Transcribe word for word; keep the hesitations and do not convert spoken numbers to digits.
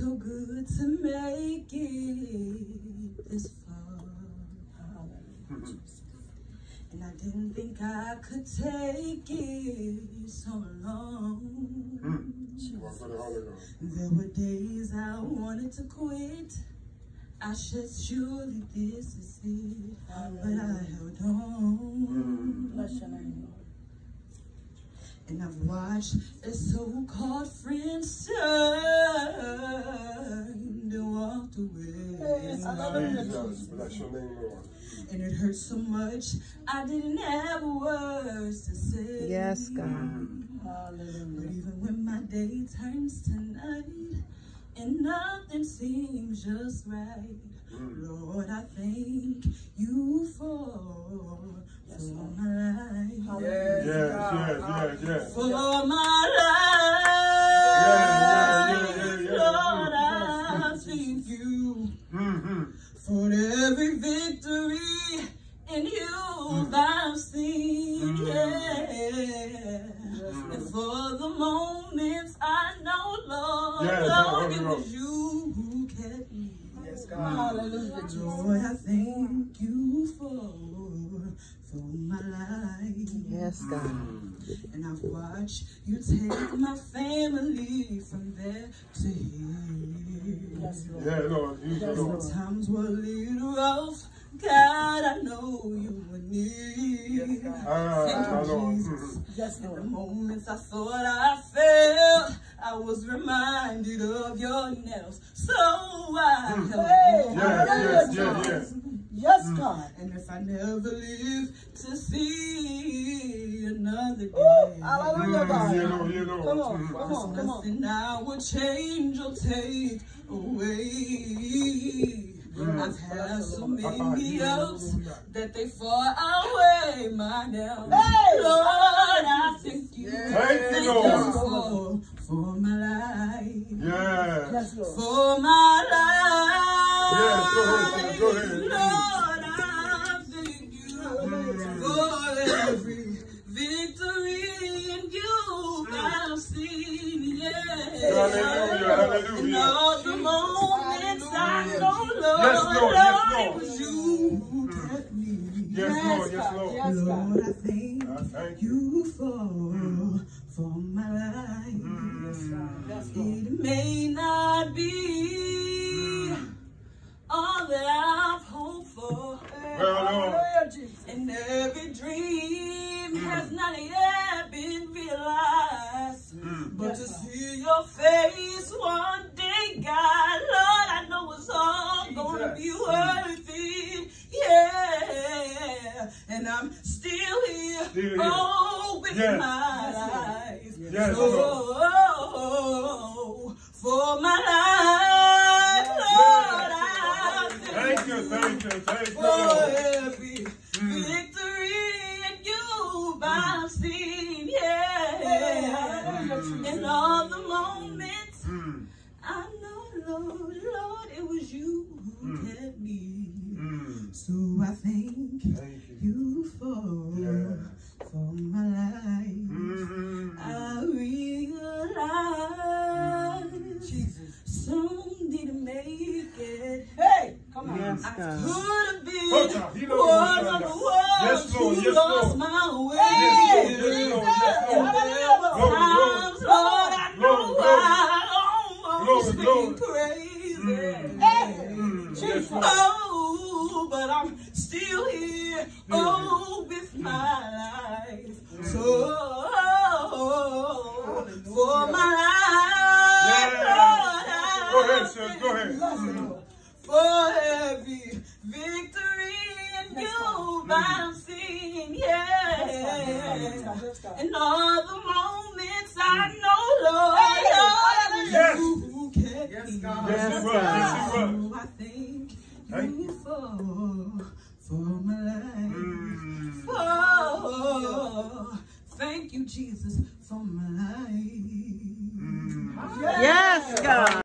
so good to make it this far. And I didn't think I could take it so long. There were days I wanted to quit. I said, surely this is it. But I held on. Bless your name, Lord. And I've watched a so-called friend turn and walked away. Yes, Jesus, bless your name, Lord. And it hurt so much, I didn't have words to say. Yes, God. Hallelujah. But even when my day turns to night and nothing seems just right, mm. Lord, I thank you for, yes, for my life. Yes, yes, yes, yes, yes. For my life. Yes, yes, yes, yes, yes. Lord, I thank you. Mm-hmm. For every victory in you mm. I've seen, mm. yeah. Mm. And for the moments I know, Lord, yes, Lord, it was you who kept me. Yes, God. Mm. Hallelujah. Lord, I thank you for, for my life. Yes, God. Mm. And I've watched you take my family from there to here. Yes, Lord. Yeah, Lord. You yes, Lord. Times were a little rough. God, I know you were near. Yes, God. Ah, Thank you, Lord. Jesus. Yes, In Lord. the moments I thought I failed, I was reminded of your nails. So I Mm. held Hey, on. Yes, yes, yes, yes. Yes, Mm. God. And if I never live to see another day, Ooh, hallelujah, God. Mm, you know, you know. Come on, Mm. come on, come on. nothing I would change or take away. Mm. I've had so Papa, many you ups know. that they far outweigh my downs. Hey! Lord, I thank you. Yes. Thank you, Lord. For, for my life. Yes. Yes, Lord. For my life. Yes, go ahead, go ahead. Lord, I thank you. Mm. For every victory in you I've seen, yeah. Hallelujah, hallelujah. And all the moments I know, Lord, Yes, Lord, yes, Lord, it Lord. was you who kept me. Yes, Lord, yes, God. Lord. Yes, God. Lord, I thank, I thank you for, for my life. Mm. Yes, God. Yes, Lord. It may not be all that I've hoped for. Well, Lord. Hallelujah, Jesus. And every dream has not yet been realized. Mm. But Yes, to God. see your face one day, God, Lord, I know it's all gonna be worth it. Yeah. And I'm still here, Still here. oh, with Yes. my Yes, Lord. life. Yes, oh, for my life, Yes. Lord, I Thank you, thank you, thank you, for Lord. every Mm. victory in you I've seen, yeah. Hallelujah, In all the moments, Mm. I know, Lord, Lord, it was you who Mm. kept me. Mm. So I thank Thank you. you for, Yeah. for my life. Mm-hmm. I realize Jesus. some didn't make it. Hey, come on. Yes, I God. could have been Oh, God, he knows one what of he's the done. ones Yes, Lord, who yes, lost Lord. my way. Yes, Lord, yes, Lord, yes, And Lord. there were Glory, times, Lord, I know Glory, glory. I almost Glory, glory. went crazy. Mm. Mm. Yes, Lord. Oh, but I'm still here, oh, with my life. So, for my life, Yeah. Lord, Go ahead, I sis, go ahead. thank you Mm. for every victory in you I've seen, yeah. And all the moments I know, Lord, Lord, Yes. you who kept Yes, me. God. Yes, he was, yes, he was. So I thank Thank you for, for my life. Mm. Oh, thank you, Jesus, for my life.